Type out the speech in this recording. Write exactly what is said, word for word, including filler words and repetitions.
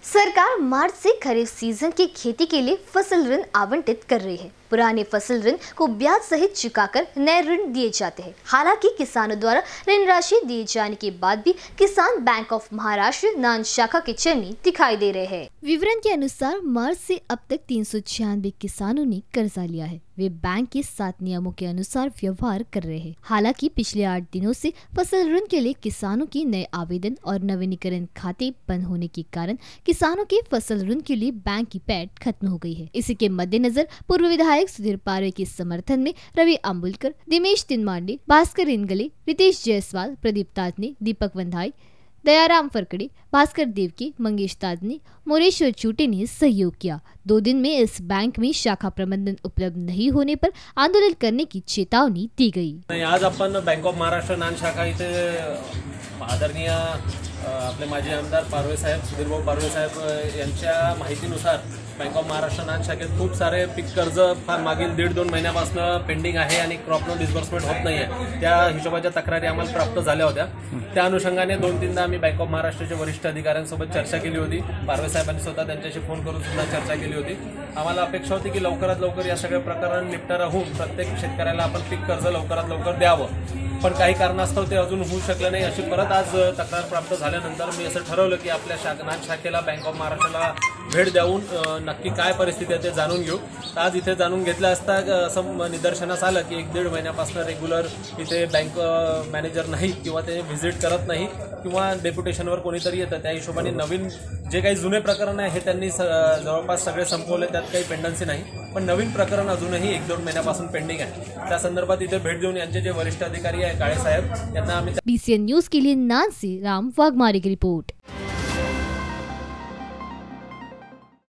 सरकार मार्च से खरीफ सीजन की खेती के लिए फसल ऋण आवंटित कर रही है। पुराने फसल ऋण को ब्याज सहित चुकाकर नए ऋण दिए जाते हैं। हालांकि किसानों द्वारा ऋण राशि दिए जाने के बाद भी किसान बैंक ऑफ महाराष्ट्र नान शाखा के चलनी दिखाई दे रहे हैं। विवरण के अनुसार मार्च से अब तक तीन सौ छियानवे किसानों ने कर्जा लिया है। वे बैंक के सात नियमों के अनुसार व्यवहार कर रहे हैं। हालांकि पिछले आठ दिनों से फसल ऋण के लिए किसानों के नए आवेदन और नवीनीकरण खाते बंद होने के कारण किसानों के फसल ऋण के लिए बैंक की पैठ खत्म हो गई है। इसी के मद्देनजर पूर्व विधायक सुधीर पारवे के समर्थन में रवि अम्बुलकर, दिनेश तिनमांडे, भास्कर इनगले, रितेश जायसवाल, प्रदीप ताजने, दीपक वंधाई, दयाराम फरकड़े, भास्कर देवकी, मंगेश ताजने, मोरेश्वर चूटे ने सहयोग किया। दो दिन में इस बैंक में शाखा प्रबंधन उपलब्ध नहीं होने पर आंदोलन करने की चेतावनी दी गई। आज आपण बँक ऑफ महाराष्ट्र नान शाखा इथे आदरणीय आपले माजी आमदार पारवे साहेब, सुधीरभाऊ पारवे साहेब यांच्या माहितीनुसार बँक ऑफ महाराष्ट्र नान शाखेत खूप सारे पीक कर्ज फार मागील दीड दोन महिन्यापासून पेंडिंग आहे आणि क्रॉप लोन डिस्बर्समेंट होत नाही आहे। त्या हिशोबाच्या तक्रारी आम्हाला प्राप्त झाल्या होत्या। त्या अनुषंगाने दोन तीनदा आम्ही बँक ऑफ महाराष्ट्राच्या वरिष्ठ अधिकाऱ्यांसोबत चर्चा केली होती। पारवे साहेबांनी स्वतः त्यांच्याशी फोन करून सुद्धा चर्चा केली होती। आम्हाला अपेक्षा होती की लवकरात लवकर या सगळ्या प्रकरण निपटारा होऊन प्रत्येक शेतकऱ्याला आपण पीक कर्ज लवकरात लवकर द्यावं, पण काही कारणास्तव ते अजून होऊ शकलं नाही। अशी परत आज तक्रार प्राप्त झाल्यानंतर मी असं ठरवलं की आपल्या शाखा शाखेला बँक ऑफ महाराष्ट्राला भेट देऊन नक्की काय परिस्थिती आहे ते जाणून घेऊ। आज इथे जाणून घेतलं असता असं निदर्शनास आलं की एक दीड महिन्यापासून रेग्युलर इथे बँक मॅनेजर नाही किंवा ते व्हिजिट करत नाही किंवा डेप्युटेशनवर कोणीतरी येतं। त्या हिशोबाने नवीन जे काही जुने प्रकरण आहे हे त्यांनी जवळपास सगळे संपवले, त्यात काही पेंडन्सी नाही, पण नवीन प्रकरण अजूनही एक दोन महिन्यापासून पेंडिंग आहे। त्या संदर्भात इथे भेट देऊन यांचे जे वरिष्ठ अधिकारी आहे काळे साहेब यांना आम्ही बीसीएन न्यूज के लिए नान से राम वाघमारे की रिपोर्ट।